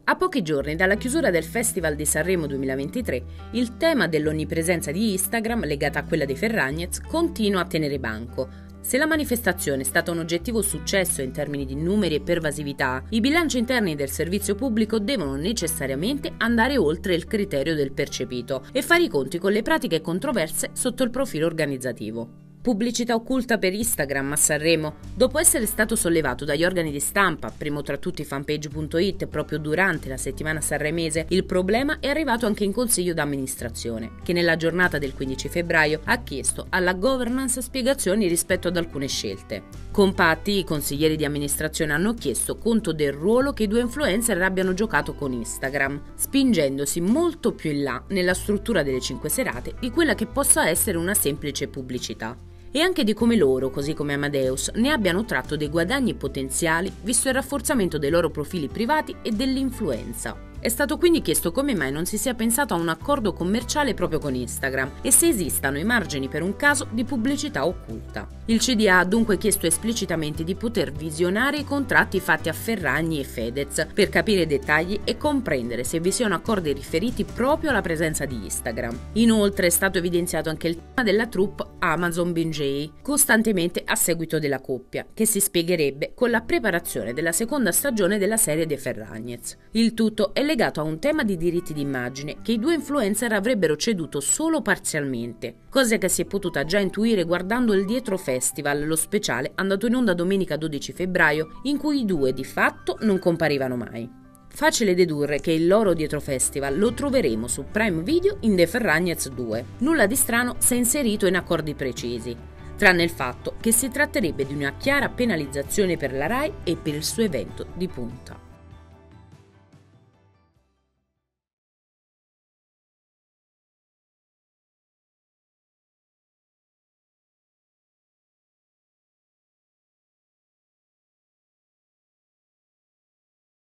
A pochi giorni dalla chiusura del Festival di Sanremo 2023, il tema dell'onnipresenza di Instagram, legata a quella dei Ferragnez, continua a tenere banco. Se la manifestazione è stata un oggettivo successo in termini di numeri e pervasività, i bilanci interni del servizio pubblico devono necessariamente andare oltre il criterio del percepito e fare i conti con le pratiche controverse sotto il profilo organizzativo. Pubblicità occulta per Instagram a Sanremo. Dopo essere stato sollevato dagli organi di stampa, primo tra tutti fanpage.it, proprio durante la settimana sanremese, il problema è arrivato anche in consiglio d'amministrazione, che nella giornata del 15 febbraio ha chiesto alla governance spiegazioni rispetto ad alcune scelte. Compatti, i consiglieri di amministrazione hanno chiesto conto del ruolo che i due influencer abbiano giocato con Instagram, spingendosi molto più in là nella struttura delle 5 serate di quella che possa essere una semplice pubblicità. E anche di come loro, così come Amadeus, ne abbiano tratto dei guadagni potenziali visto il rafforzamento dei loro profili privati e dell'influenza. È stato quindi chiesto come mai non si sia pensato a un accordo commerciale proprio con Instagram e se esistano i margini per un caso di pubblicità occulta. Il CDA ha dunque chiesto esplicitamente di poter visionare i contratti fatti a Ferragni e Fedez per capire i dettagli e comprendere se vi siano accordi riferiti proprio alla presenza di Instagram. Inoltre è stato evidenziato anche il tema della troupe Amazon Bingei, costantemente a seguito della coppia, che si spiegherebbe con la preparazione della seconda stagione della serie dei Ferragnez. Il tutto è legato a un tema di diritti d'immagine che i due influencer avrebbero ceduto solo parzialmente, cosa che si è potuta già intuire guardando il Dietro Festival, lo speciale andato in onda domenica 12 febbraio, in cui i due di fatto non comparivano mai. Facile dedurre che il loro Dietro Festival lo troveremo su Prime Video in The Ferragnez 2. Nulla di strano se inserito in accordi precisi, tranne il fatto che si tratterebbe di una chiara penalizzazione per la Rai e per il suo evento di punta.